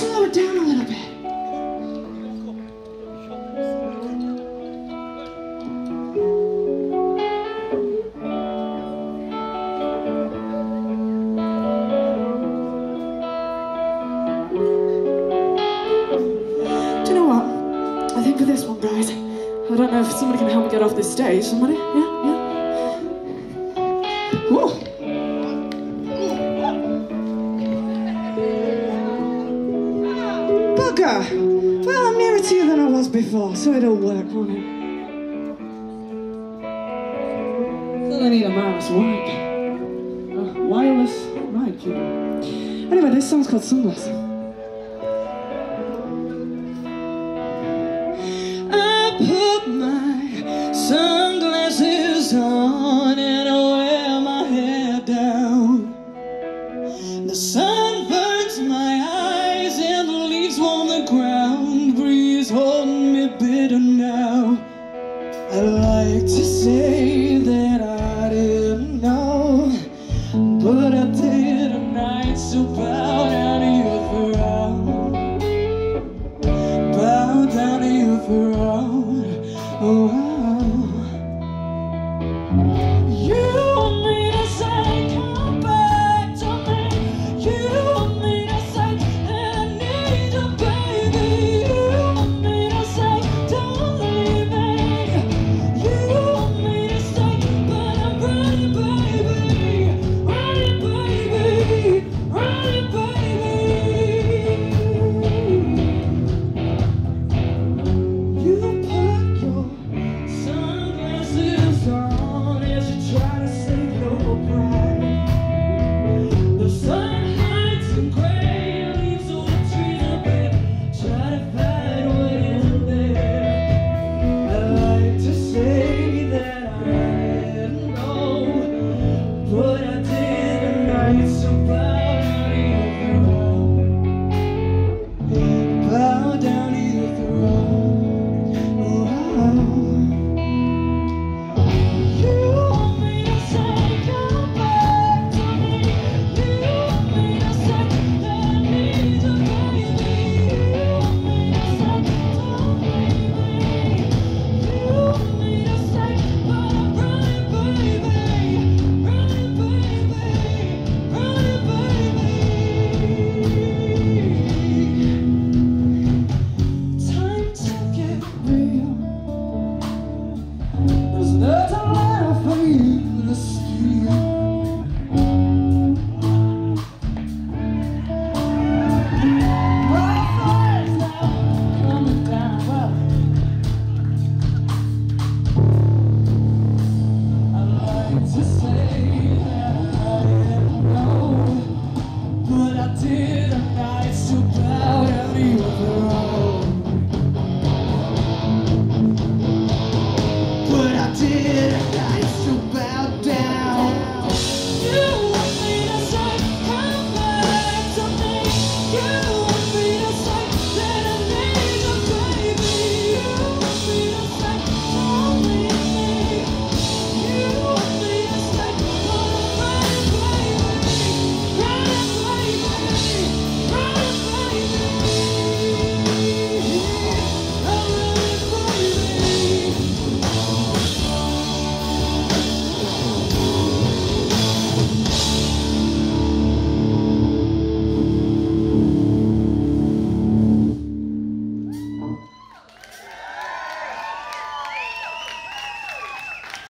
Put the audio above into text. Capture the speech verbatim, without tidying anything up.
slow it down a little bit. For this one, guys. I don't know if somebody can help me get off this stage. Somebody? Yeah? Yeah? Whoa! Bugger! Well, I'm nearer to you than I was before, so it'll work, won't it? Thought I need a mouse mic. A wireless mic, you know. Anyway, this song's called Sunglass.